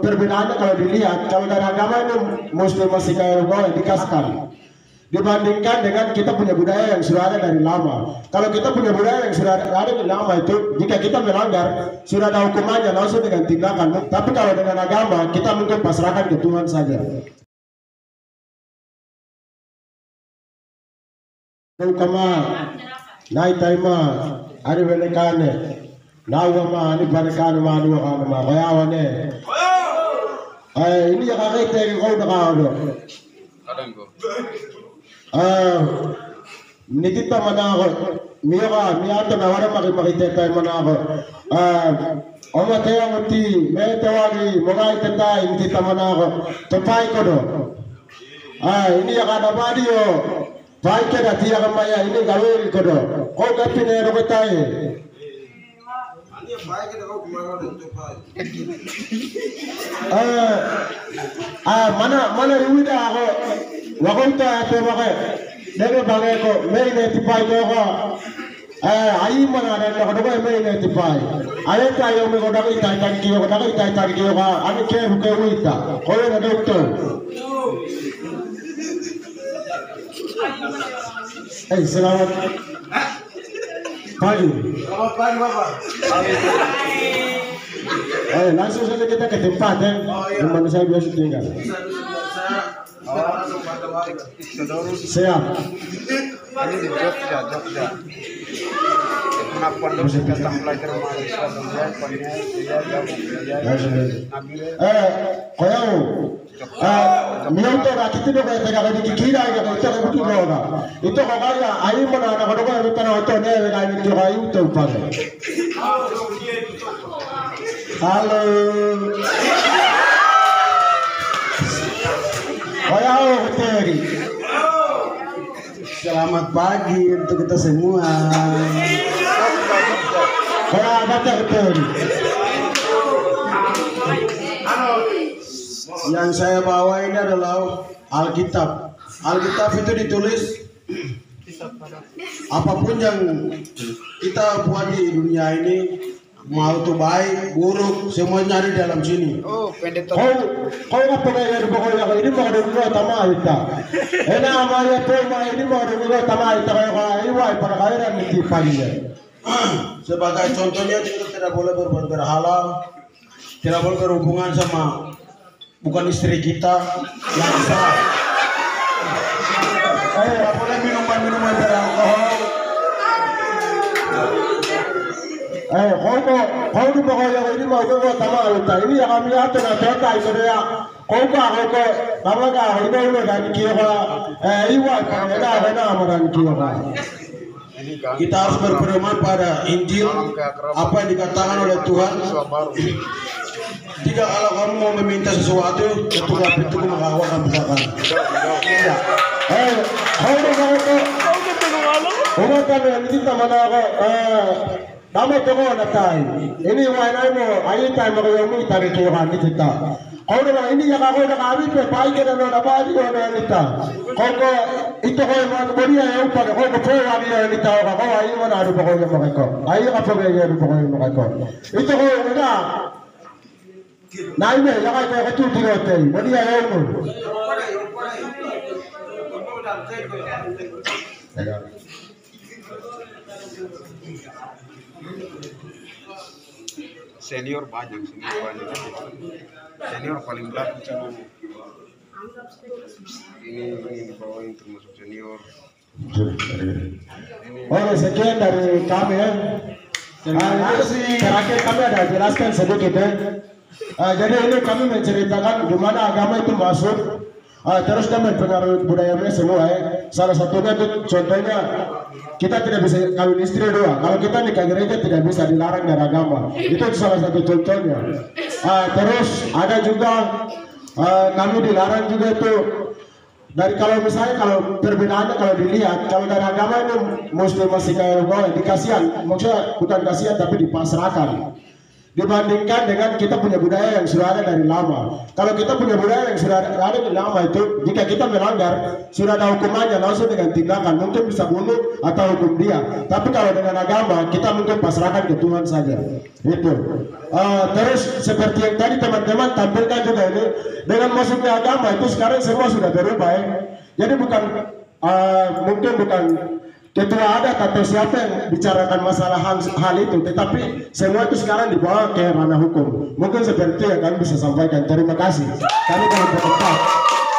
perbedaannya kalau dilihat, kalau dari agama itu muslim masih kayak boleh dikasihkan. Dibandingkan dengan kita punya budaya yang sudah ada dari lama. Kalau kita punya budaya yang sudah ada dari lama itu, jika kita melanggar, sudah ada hukumannya langsung dengan tindakan. Tapi kalau dengan agama, kita mungkin pasrahkan ke Tuhan saja. Kama, naik taima, ada benekane. Nawa ni balikan manu ma kaya wane ini ya kakek tegi kau dah kau do nikita mana ko miata na wala makita tayo mana ko oma tayo muti me tawagi mogai tetai nikita mana ko topai ko do ini ya kada badio pai ke dah tiada maya ini gawel ko do kau kapin ero ko tayo mana ruida ako wakonta ato baka dege bange ko may netipay ko ayi mana ada ko doy may netipay ale tayo me ko dagi tay kiyo ka ani ke wita ko na doktor selamat pagi. Selamat pagi Bapak. Langsung saja kita ke tempat di mana saya biasa tinggal. Siap. Ini di Jogja. Kenapa Anda datang belajar mahasiswa Miyoto ga kitino ga tega ga dikira ga ito ga butino ga ito ga kaya ayi mo na ga dogo ga tana oto ne ga ni ga ito pa halo Kayao Hoteri. Selamat pagi untuk kita semua. Kaya baca Hoteri. Yang saya bawa ini adalah Alkitab. Alkitab itu ditulis apapun yang kita buat di dunia ini, mau itu baik, buruk, semuanya ada di dalam sini. Oh, pendeta. Kau apa yang pokoknya ini mau dulu tama kita. Enak amanya tema ini mau dulu tama kita kayak ini pada kairan mesti pagi. Sebagai contohnya kita tidak boleh berbuat berhala, tidak boleh berhubungan sama bukan istri kita yang sah. Tidak boleh minuman beralkohol. Kau tu pokoknya ini mau kau tama kita. Ini yang kami atur ada itu dia. Kau kamu ini dari kira iwa ada amaran kira. Kita harus berpedoman pada Injil apa yang dikatakan oleh Tuhan. Jika kalau kamu mau meminta sesuatu, ketua pintu mengawal kamu bukakan. Kau kan kita mana nama itu natai. Ini mana mo ayi time mo tarik Tuhan kita. Kau dah ini yang kau dah kami baik kita nak dapat juga nak kita. Kau itu kau mau beri yang upah kau perlu lagi yang kita. Kau ayi mana ada pokoknya mereka. Ayi apa pokoknya ada pokoknya mereka. Itu kau mana? Naik ni, jangan kau kecil tinggal tu. Beri yang tu. Senior banyak. Senior paling belakang cuma ini bawain termasuk senior. Oke, sekian dari kami ya. Terakhir kami ada jelaskan sedikit ya. Jadi ini kami menceritakan di mana agama itu masuk. Terus dan mempengaruhi budayanya semua ya. Salah satunya itu contohnya kita tidak bisa kawin istri dua. Kalau kita nikah gereja tidak bisa, dilarang dari agama. Itu salah satu contohnya. Terus ada juga kami dilarang juga itu dari kalau misalnya kalau perbedaannya kalau dilihat kalau dari agama itu muslim masih kayak boleh dikasihan, maksudnya bukan kasihan tapi dipasrahkan. dibandingkan dengan kita punya budaya yang sudah ada dari lama. Kalau kita punya budaya yang sudah ada dari lama itu, jika kita melanggar, sudah ada hukumannya langsung dengan tindakan, mungkin bisa bunuh atau hukum dia. Tapi kalau dengan agama, kita mungkin pasrahkan ke Tuhan saja. Itu. Terus seperti yang tadi teman-teman tampilkan juga ini, dengan masuknya agama itu sekarang semua sudah berubah ya. Jadi mungkin bukan ketua adat atau siapa yang bicarakan masalah hal itu, tetapi semua itu sekarang dibawa ke ranah hukum. Mungkin seperti itu yang kami bisa sampaikan. Terima kasih. Kami akan bertempat.